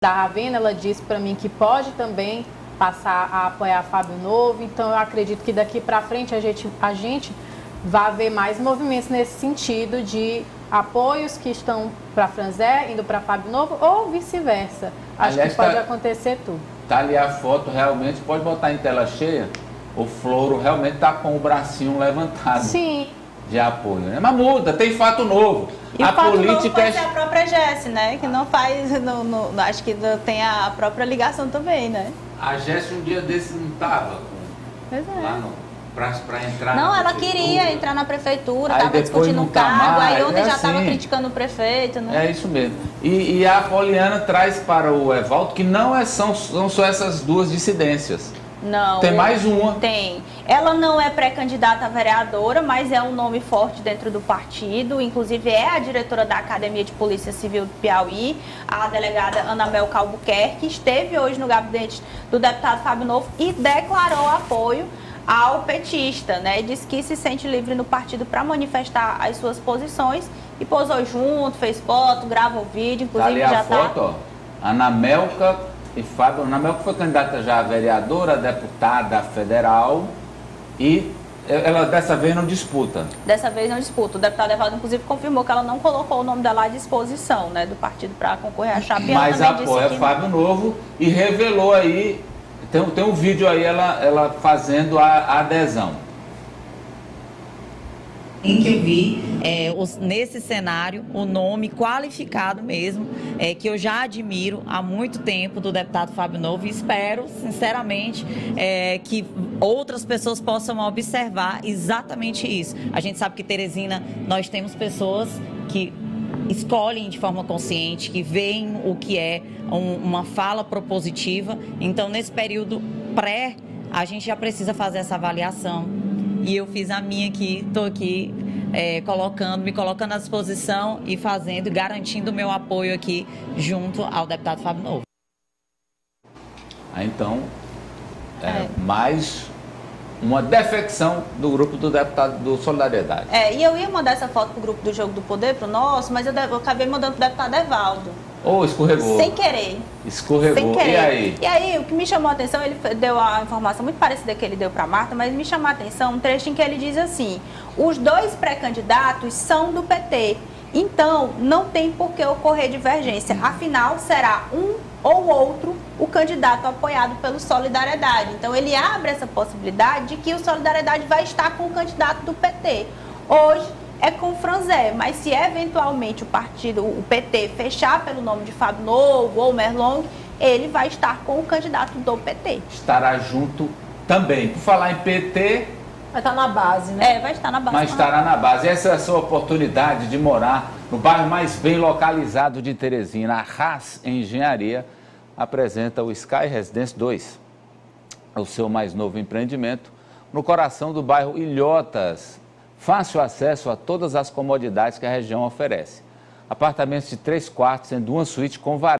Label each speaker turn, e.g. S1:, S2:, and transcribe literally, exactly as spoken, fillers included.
S1: da Ravena, ela disse para mim que pode também passar a apoiar Fábio Novo, então eu acredito que daqui para frente a gente, a gente vai ver mais movimentos nesse sentido de apoios que estão para Franzé, indo para Fábio Novo, ou vice-versa. Acho Aliás, que pode tá, acontecer tudo.
S2: Tá ali a foto, realmente, pode botar em tela cheia, o Floro realmente tá com o bracinho levantado.
S1: Sim.
S2: De apoio, né? Mas muda, tem fato novo.
S3: E
S2: a
S3: o fato
S2: política
S3: novo vai ser a própria Jéssica, né? Que não faz, no, no, acho que tem a própria ligação também, né?
S2: A Jéssica um dia desse não estava
S3: pois é.
S2: lá no, pra, pra entrar
S3: Não,
S2: na
S3: ela
S2: prefeitura.
S3: queria entrar na prefeitura, estava discutindo um
S2: tá
S3: cargo,
S2: mais,
S3: aí ontem
S2: é
S3: já estava
S2: assim.
S3: criticando o prefeito, né?
S2: É isso mesmo. E, e a Poliana traz para o Evaldo que não é, são, são só essas duas dissidências.
S3: Não.
S2: Tem mais uma.
S3: Tem. Ela não é pré-candidata a vereadora, mas é um nome forte dentro do partido. Inclusive é a diretora da Academia de Polícia Civil do Piauí, a delegada Anamel Albuquerque, esteve hoje no gabinete do deputado Fábio Novo e declarou apoio ao petista, né? Diz que se sente livre no partido para manifestar as suas posições e posou junto, fez foto, gravou vídeo, inclusive
S2: tá ali
S3: já
S2: a foto,
S3: tá...
S2: ó. Anamelca e Fábio. Anamelca foi candidata já a vereadora, deputada federal e ela dessa vez não disputa.
S3: Dessa vez não disputa. O deputado Evaldo, inclusive, confirmou que ela não colocou o nome dela à disposição, né, do partido para concorrer à chapa.
S2: Mas apoia Fábio Novo e revelou aí, tem, tem um vídeo aí ela, ela fazendo a, a adesão.
S4: Em que eu vi é, os, nesse cenário o nome qualificado mesmo, é, que eu já admiro há muito tempo do deputado Fábio Novo e espero, sinceramente, é, que outras pessoas possam observar exatamente isso. A gente sabe que Teresina, nós temos pessoas que escolhem de forma consciente, que veem o que é um, uma fala propositiva. Então, nesse período pré, a gente já precisa fazer essa avaliação. E eu fiz a minha aqui, estou aqui é, colocando, me colocando à disposição e fazendo, garantindo o meu apoio aqui junto ao deputado Fábio Novo.
S2: Ah, então, é, é. mais uma defecção do grupo do deputado do Solidariedade.
S3: É, e eu ia mandar essa foto pro grupo do Jogo do Poder, pro nosso, mas eu, eu acabei mandando pro deputado Evaldo.
S2: Ou oh, escorregou.
S3: Sem querer.
S2: Escorregou.
S3: Sem querer.
S2: E aí?
S3: E aí, o que me chamou a atenção, ele deu a informação muito parecida que ele deu para Marta, mas me chamou a atenção um trecho em que ele diz assim: os dois pré-candidatos são do P T, então não tem por que ocorrer divergência. Afinal, será um ou outro o candidato apoiado pelo Solidariedade. Então, ele abre essa possibilidade de que o Solidariedade vai estar com o candidato do P T. Hoje é com o Franzé, mas se eventualmente o partido, o P T, fechar pelo nome de Fábio Novo ou Merlong, ele vai estar com o candidato do P T.
S2: Estará junto também. Por falar em P T...
S1: Vai estar na base, né?
S3: É, vai estar na base.
S2: Mas estará na base. Essa é a sua oportunidade de morar no bairro mais bem localizado de Teresina. A Haas Engenharia apresenta o Sky Residence dois, o seu mais novo empreendimento, no coração do bairro Ilhotas. Fácil acesso a todas as comodidades que a região oferece. Apartamentos de três quartos, sendo uma suíte com varanda.